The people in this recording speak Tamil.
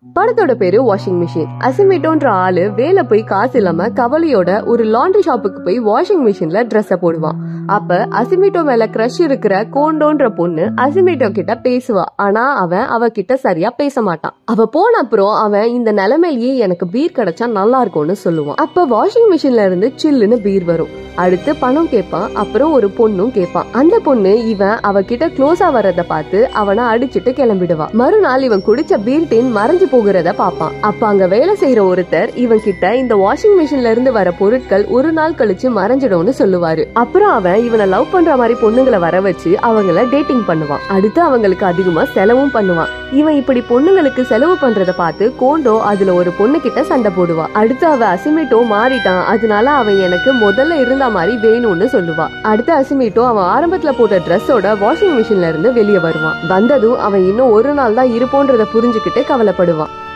படத்தோட பேரு வாஷிங் மிஷின். அசிமிட்டோன்ற ஆளு வேலை போய் காசு இல்லாம கவலையோட ஒரு லாண்ட்ரி ஷாப்புக்கு போய் வாஷிங் மிஷின்ல ட்ரெஸ்ஸ போடுவான். அப்ப அசிமிட்டோ மேல கிரஷ் இருக்கிற கோண்டோன்ற பொண்ணு அசிமிட்டோ கிட்ட பேசுவா. ஆனா அவன் அவகிட்ட சரியா பேச மாட்டான். அவ போன அப்புறம் அவன் இந்த நிலைமையிலேயே எனக்கு பீர் கிடைச்சா நல்லா இருக்கும்னு சொல்லுவான். அப்ப வாஷிங் மிஷின்ல இருந்து சில்லுன்னு பீர் வரும். அடுத்து பணம் கேட்பான். அப்புறம் ஒரு பொண்ணும் கேட்பான். அந்த பொண்ணு இவன் அவகிட்ட க்ளோஸா வர்றத பார்த்து அவனை அடிச்சுட்டு கிளம்பிடுவான். மறுநாள் இவன் குடிச்ச பீர் டின் மறைஞ்சு போகிறத பாப்பான். அப்ப அங்க வேலை செய்யற ஒருத்தர் இவன் கிட்ட இந்த வாஷிங் மிஷின்ல இருந்து வர பொருட்கள் ஒரு நாள் கழிச்சு மறைஞ்சிடும்னு சொல்லுவாரு. அப்புறம் அவன் இவனை லவ் பண்ற மாதிரி பொண்ணுங்களை வர வச்சு அவங்கள டேட்டிங் பண்ணுவான். அடுத்து அவங்களுக்கு அதிகமா செலவும் பண்ணுவான். இவன் இப்படி பொண்ணுங்களுக்கு செலவு பண்றத பார்த்து கோண்டோ அதுல ஒரு பொண்ணு கிட்ட சண்டை போடுவா. அடுத்து அவ அசிமிட்டோ மாறிட்டான், அதனால அவன் எனக்கு முதல்ல இருந்த மாதிரி வேணும்னு சொல்லுவா. அடுத்து அசிமிட்டோ அவன் ஆரம்பத்துல போட்ட ட்ரெஸ்ஸோட வாஷிங் மிஷின்ல இருந்து வெளியே வருவான். வந்ததும் அவன் இன்னும் ஒரு நாள் தான் இருப்போன்றத புரிஞ்சுக்கிட்டு கவலைப்படுவான்.